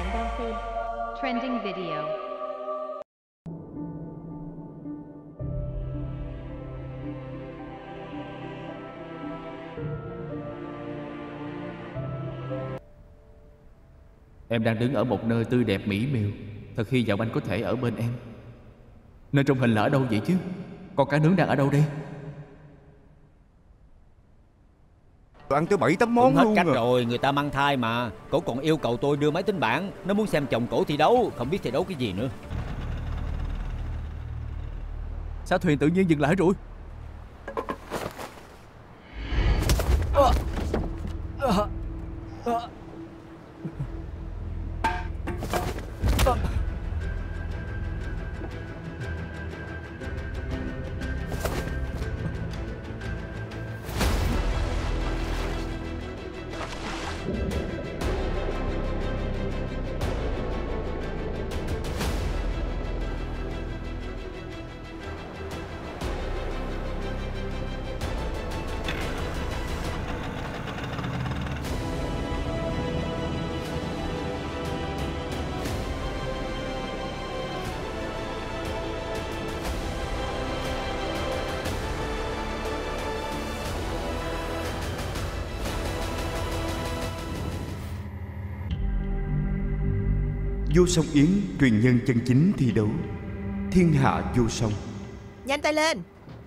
bạn đang xem Trending Video. Em đang đứng ở một nơi tươi đẹp mỹ miều. Thật hy vọng anh có thể ở bên em. Nơi trong hình là ở đâu vậy chứ? Con cá nướng đang ở đâu đây? Ăn tới 7-8 Cũng món hết luôn cách à. rồi, người ta mang thai mà. Cổ còn yêu cầu tôi đưa máy tính bảng. Nó muốn xem chồng cổ thi đấu. Không biết thi đấu cái gì nữa. Sao thuyền tự nhiên dừng lại rồi? Vô Song Yến truyền nhân chân chính thi đấu. Thiên hạ vô song. Nhanh tay lên.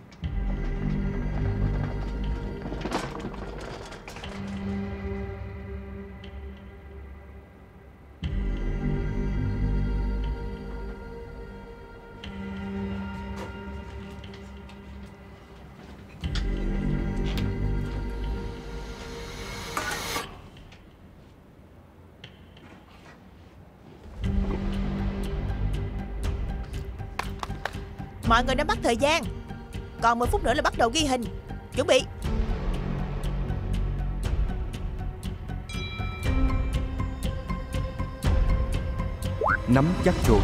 Mọi người đã bắt thời gian. Còn 10 phút nữa là bắt đầu ghi hình. Chuẩn bị. Nắm chắc rồi.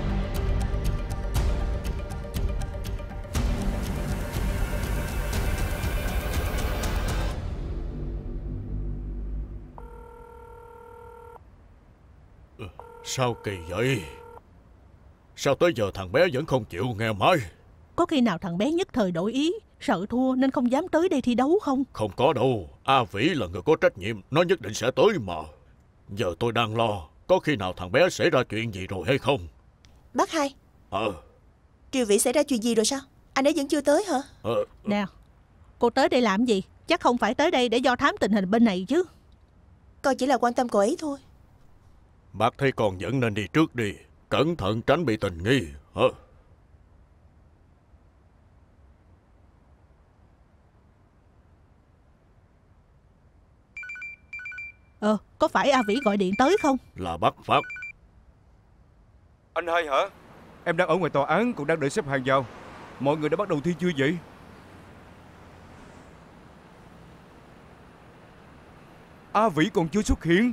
Sao kỳ vậy? Sao tới giờ thằng bé vẫn không chịu nghe máy? Có khi nào thằng bé nhất thời đổi ý, sợ thua nên không dám tới đây thi đấu không? Không có đâu. A Vĩ là người có trách nhiệm, nó nhất định sẽ tới mà. Giờ tôi đang lo, có khi nào thằng bé xảy ra chuyện gì rồi hay không? Bác Hai, Triều Vĩ xảy ra chuyện gì rồi sao? Anh ấy vẫn chưa tới hả? Nè, cô tới đây làm gì? Chắc không phải tới đây để do thám tình hình bên này chứ. Con chỉ là quan tâm cô ấy thôi. Bác thấy con vẫn nên đi trước đi. Cẩn thận tránh bị tình nghi. Có phải A Vĩ gọi điện tới không? Là bác Phát. Anh Hai hả? Em đang ở ngoài tòa án, cũng đang đợi xếp hàng vào. Mọi người đã bắt đầu thi chưa vậy? A Vĩ còn chưa xuất hiện.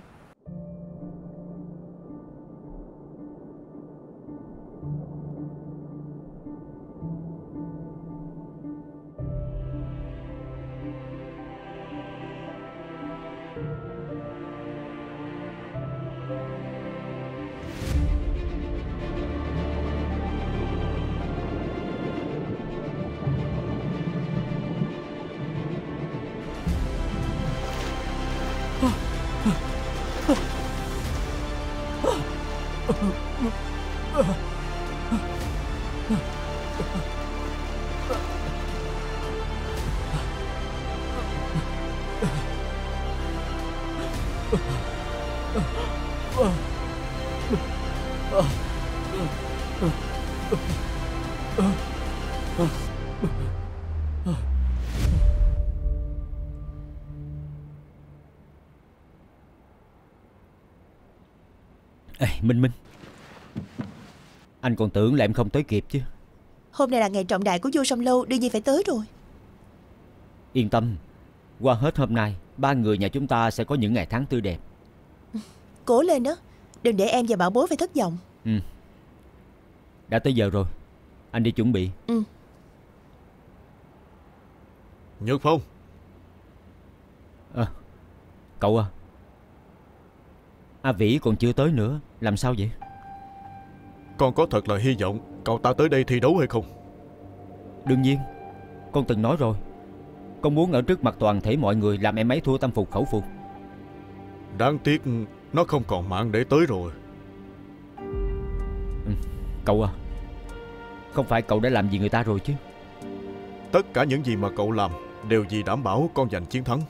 Minh Minh, anh còn tưởng là em không tới kịp chứ. Hôm nay là ngày trọng đại của Vô Song Lâu, đương nhiên phải tới rồi. Yên tâm, qua hết hôm nay, ba người nhà chúng ta sẽ có những ngày tháng tươi đẹp. Cố lên đó, đừng để em và bảo bối phải thất vọng. Đã tới giờ rồi, anh đi chuẩn bị. Nhật Phong. Cậu à, A Vĩ còn chưa tới nữa. Làm sao vậy? Con có thật là hy vọng cậu ta tới đây thi đấu hay không? Đương nhiên. Con từng nói rồi, con muốn ở trước mặt toàn thể mọi người làm em ấy thua tâm phục khẩu phục. Đáng tiếc nó không còn mạng để tới rồi. Cậu à, không phải cậu đã làm gì người ta rồi chứ? Tất cả những gì mà cậu làm đều vì đảm bảo con giành chiến thắng.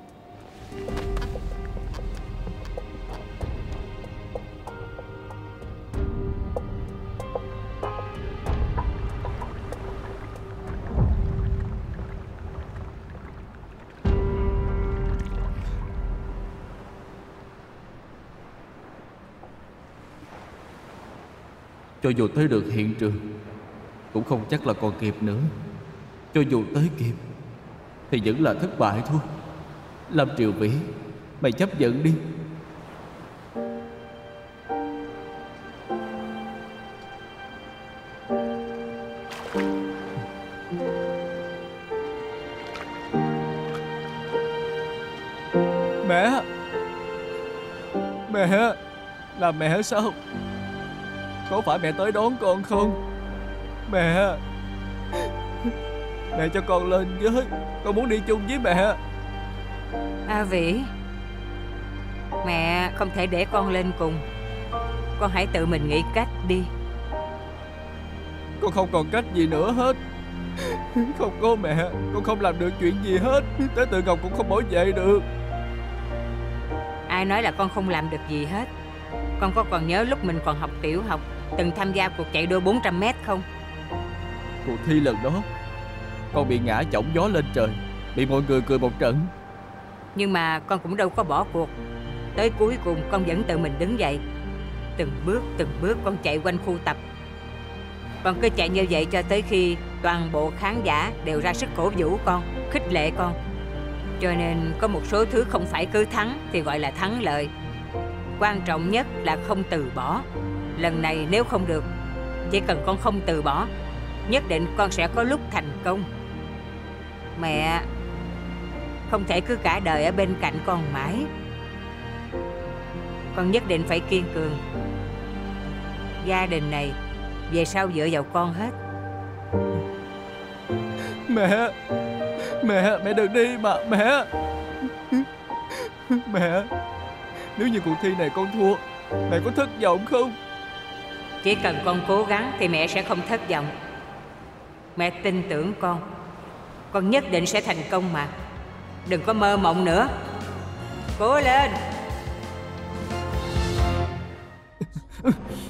Cho dù tới được hiện trường cũng không chắc là còn kịp nữa. Cho dù tới kịp thì vẫn là thất bại thôi. Lâm Triều Vĩ, mày chấp nhận đi. Mẹ! Mẹ! Là mẹ sao? Có phải mẹ tới đón con không? Mẹ! Mẹ cho con lên với. Con muốn đi chung với mẹ. A Vĩ, mẹ không thể để con lên cùng. Con hãy tự mình nghĩ cách đi. Con không còn cách gì nữa hết. Không có mẹ, con không làm được chuyện gì hết. Tới Tự Ngọc cũng không bảo vệ được. Ai nói là con không làm được gì hết? Con có còn nhớ lúc mình còn học tiểu học từng tham gia cuộc chạy đua 400m không? Cuộc thi lần đó con bị ngã chổng gió lên trời, bị mọi người cười một trận. Nhưng mà con cũng đâu có bỏ cuộc. Tới cuối cùng con vẫn tự mình đứng dậy. Từng bước con chạy quanh khu tập. Con cứ chạy như vậy cho tới khi toàn bộ khán giả đều ra sức cổ vũ con, khích lệ con. Cho nên có một số thứ không phải cứ thắng thì gọi là thắng lợi. Quan trọng nhất là không từ bỏ. Lần này nếu không được, chỉ cần con không từ bỏ, nhất định con sẽ có lúc thành công. Mẹ không thể cứ cả đời ở bên cạnh con mãi. Con nhất định phải kiên cường. Gia đình này về sau dựa vào con hết. Mẹ! Mẹ đừng đi mà mẹ! Mẹ! Nếu như cuộc thi này con thua, mẹ có thất vọng không? Chỉ cần con cố gắng thì mẹ sẽ không thất vọng. Mẹ tin tưởng con nhất định sẽ thành công mà. Đừng có mơ mộng nữa. Cố lên!